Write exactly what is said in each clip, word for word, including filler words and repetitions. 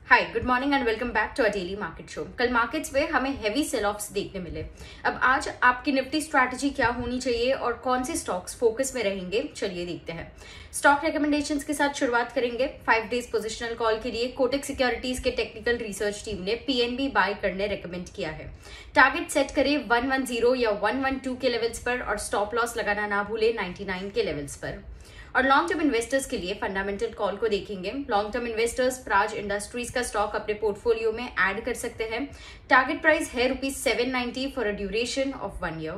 Hi good morning and welcome back to a daily market show. कल markets में हमें heavy cell offs देखने मिले। अब आज आपकी निफ्टी स्ट्रैटेजी क्या होनी चाहिए और कौन से स्टॉक्स फोकस में रहेंगे, चलिए देखते हैं। स्टॉक रिकमेंडेशंस के साथ शुरुआत करेंगे। फाइव डेज पोजिशनल कॉल के लिए कोटक सिक्योरिटीज के टेक्निकल रिसर्च टीम ने पीएनबी बाय करने रेकमेंड किया है। टारगेट सेट करें वन वन जीरो या वन वन टू के लेवल्स पर और स्टॉप लॉस लगाना ना भूले नाइंटी नाइन के लेवल्स पर। और लॉन्ग टर्म इन्वेस्टर्स के लिए फंडामेंटल कॉल को देखेंगे। Long term investors Praj industries का स्टॉक अपने पोर्टफोलियो में ऐड कर सकते हैं। टारगेट प्राइस है rupees seven ninety for a duration of one year.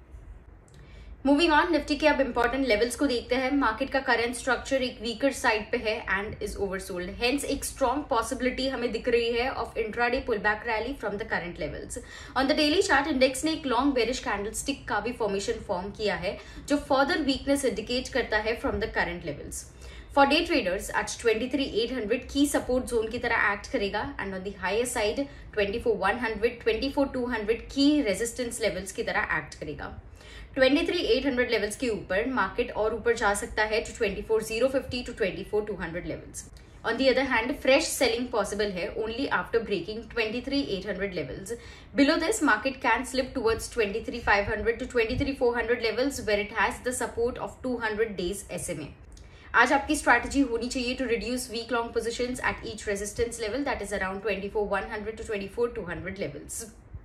Moving on, Nifty के अब इंपॉर्टेंट लेवल्स को देखते हैं। मार्केट का करंट स्ट्रक्चर एक वीकर साइड पे है एंड इज ओवरसोल्ड, हेंस एक स्ट्रॉन्ग पॉसिबिलिटी हमें दिख रही है of intraday pullback rally from the current levels. On the daily chart, index ने एक लॉन्ग बेरिश कैंडलस्टिक का भी फॉर्मेशन फॉर्म किया है जो फर्दर वीकनेस इंडिकेट करता है from the current levels. For day traders आज ट्वेंटी थ्री एट हंड्रेड की सपोर्ट जोन की तरह एक्ट करेगा and on the higher side twenty four one hundred twenty four two hundred की रेजिस्टेंस लेवल्स की तरह एक्ट करेगा। Twenty three eight hundred levels के ऊपर मार्केट और ऊपर जा सकता है to twenty four zero fifty to twenty four two hundred levels. On the other hand, fresh selling possible है only after breaking twenty three eight hundred levels. Below this, market can slip towards twenty three five hundred to twenty three four hundred levels where it has the support of two hundred days SMA. आज आपकी strategy होनी चाहिए to reduce weak long positions at each resistance level that is around twenty four one hundred to twenty four two hundred levels.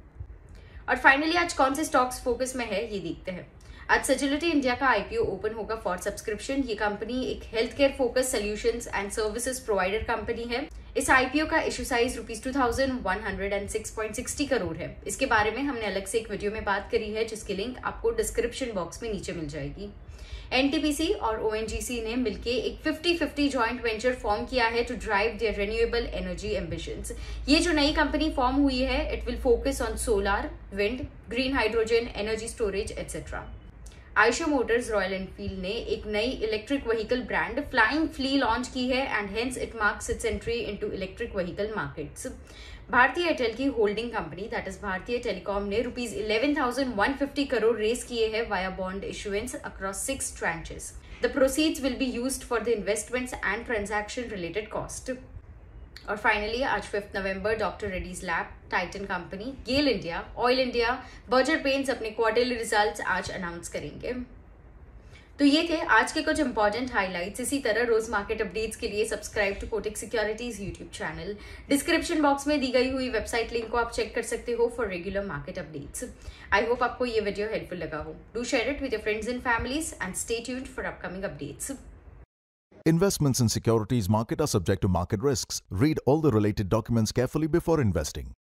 और finally आज कौन से stocks focus में है ये देखते हैं। आज सजिलिटी इंडिया का आईपीओ ओपन होगा फॉर सब्सक्रिप्शन। ये कंपनी एक health care focus solutions and services provider company है। इस आईपीओ का issue size rupees two thousand one hundred and six point sixty crore है। इसके बारे में हमने अलग से एक वीडियो में बात करी है जिसकी लिंक आपको डिस्क्रिप्शन बॉक्स में नीचे मिल जाएगी। एनटीपीसी और ओएनजीसी ने मिलकर एक fifty fifty joint venture form किया है to drive their renewable energy ambitions. ये जो नई कंपनी फॉर्म हुई है, it will focus on solar, wind, green hydrogen, energy storage etcetera. Eicher motors Royal Enfield ने एक नई electric vehicle brand flying flea launch की है and hence it marks its entry into electric vehicle markets. Bharti Airtel की holding company that is Bharti telecom ने rupees eleven thousand one fifty crore raise किए हैं via bond issuance across six tranches. The proceeds will be used for the investments and transaction related cost. और finally आज fifth November, doctor Reddy's lab, Titan company, GAIL India, oil India, Berger paints अपने quarterly results आज announce करेंगे। तो ये थे आज के कुछ इंपॉर्टेंट हाइलाइट्स। इसी तरह रोज मार्केट अपडेट्स के लिए subscribe to Kotak securities YouTube channel. Description box में दी गई हुई वेबसाइट लिंक को आप चेक कर सकते हो for regular market updates. I hope आपको ये वीडियो हेल्पफुल लगा हो। Do share it with your friends and families and stay tuned for upcoming updates. Investments in securities market are subject to market risks. Read all the related documents carefully before investing.